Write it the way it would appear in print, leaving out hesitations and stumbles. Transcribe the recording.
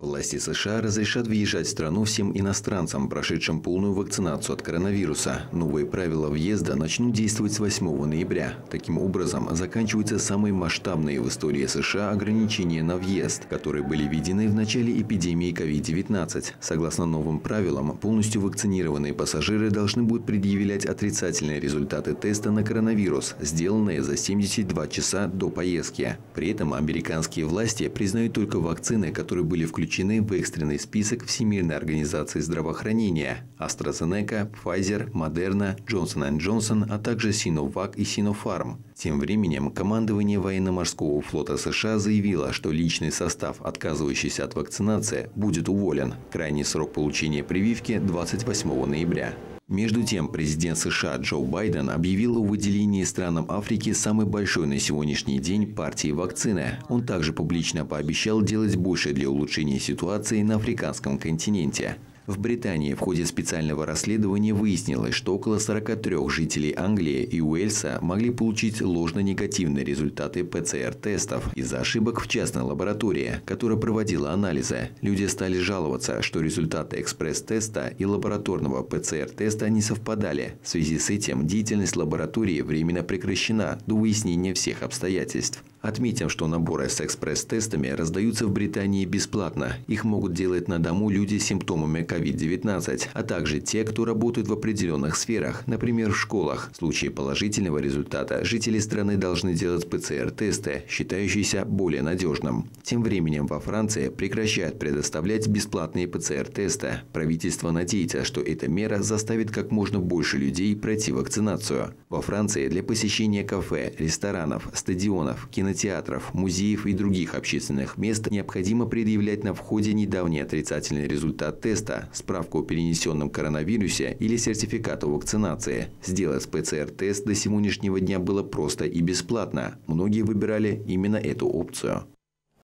Власти США разрешат въезжать в страну всем иностранцам, прошедшим полную вакцинацию от коронавируса. Новые правила въезда начнут действовать с 8 ноября. Таким образом, заканчиваются самые масштабные в истории США ограничения на въезд, которые были введены в начале эпидемии COVID-19. Согласно новым правилам, полностью вакцинированные пассажиры должны будут предъявлять отрицательные результаты теста на коронавирус, сделанные за 72 часа до поездки. При этом американские власти признают только вакцины, которые были включены в экстренный список Всемирной организации здравоохранения – AstraZeneca, Pfizer, Moderna, Johnson & Johnson, а также Sinovac и Sinopharm. Тем временем командование военно-морского флота США заявило, что личный состав, отказывающийся от вакцинации, будет уволен. Крайний срок получения прививки – 28 ноября. Между тем, президент США Джо Байден объявил о выделении странам Африки самой большой на сегодняшний день партии вакцины. Он также публично пообещал делать больше для улучшения ситуации на африканском континенте. В Британии в ходе специального расследования выяснилось, что около 43 жителей Англии и Уэльса могли получить ложно-негативные результаты ПЦР-тестов из-за ошибок в частной лаборатории, которая проводила анализы. Люди стали жаловаться, что результаты экспресс-теста и лабораторного ПЦР-теста не совпадали. В связи с этим деятельность лаборатории временно прекращена до выяснения всех обстоятельств. Отметим, что наборы с экспресс-тестами раздаются в Британии бесплатно. Их могут делать на дому люди с симптомами COVID-19, а также те, кто работает в определенных сферах, например, в школах. В случае положительного результата жители страны должны делать ПЦР-тесты, считающиеся более надежным. Тем временем во Франции прекращают предоставлять бесплатные ПЦР-тесты. Правительство надеется, что эта мера заставит как можно больше людей пройти вакцинацию. Во Франции для посещения кафе, ресторанов, стадионов, кинотеатров, музеев и других общественных мест необходимо предъявлять на входе недавний отрицательный результат теста, справку о перенесенном коронавирусе или сертификат о вакцинации. Сделать ПЦР-тест до сегодняшнего дня было просто и бесплатно. Многие выбирали именно эту опцию.